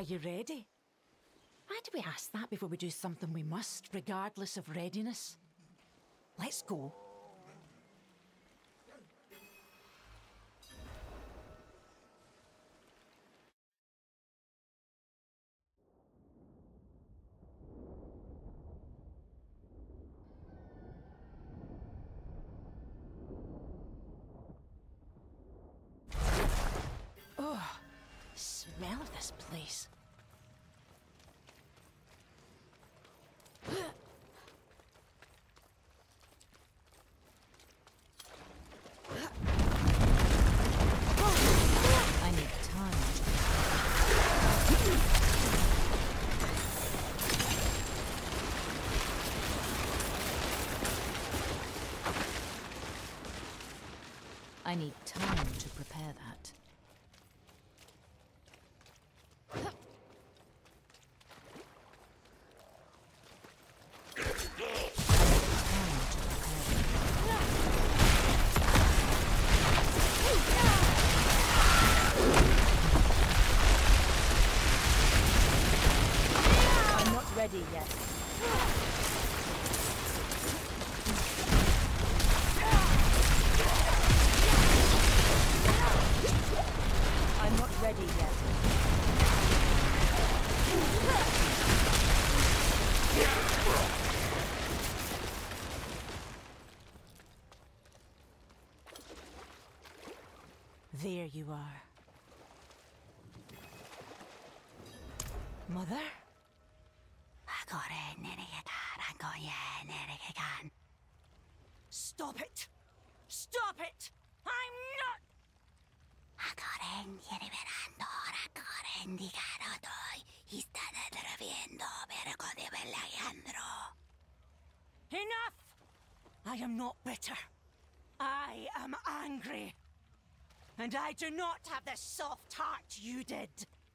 you ready? Why do we ask that before we do something we must, regardless of readiness? Let's go. Oh, smell of this place. I need time. I need time to prepare that. Ready yet. I'm not ready yet. There you are. Mother? Stop it! Stop it! I'm not... Enough! I am not bitter. I am angry. And I do not have the soft heart you did.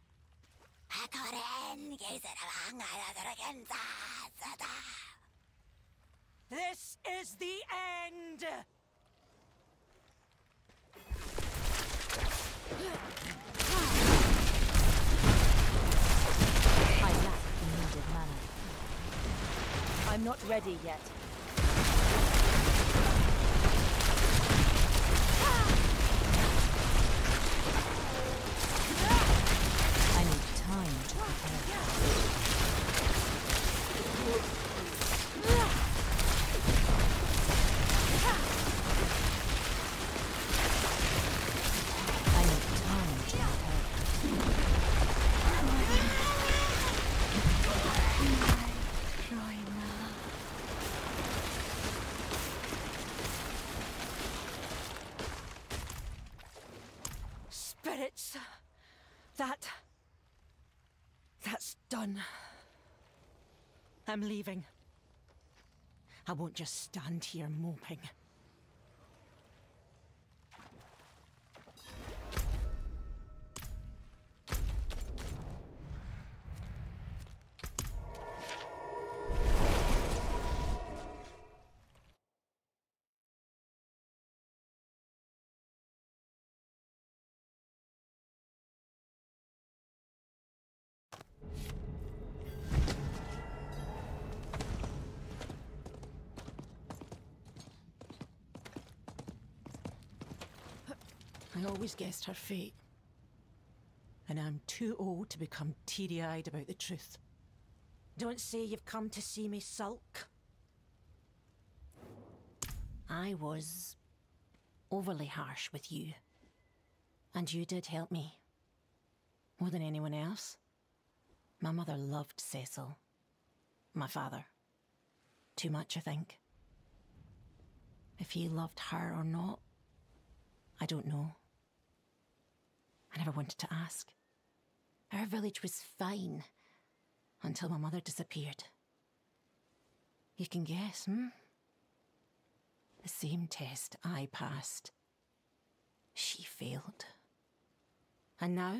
This is the end! I lack the needed mana. I'm not ready yet. I need time to prepare. Spirits, that's done. I'm leaving. I won't just stand here moping. I always guessed her fate. And I'm too old to become teary-eyed about the truth. Don't say you've come to see me sulk. I was overly harsh with you. And you did help me. More than anyone else. My mother loved Cecil. My father. Too much, I think. If he loved her or not, I don't know. I never wanted to ask. Our village was fine until my mother disappeared. You can guess, The same test I passed. She failed. And now,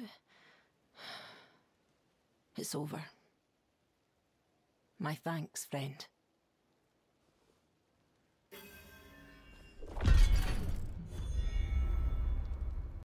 it's over. My thanks, friend.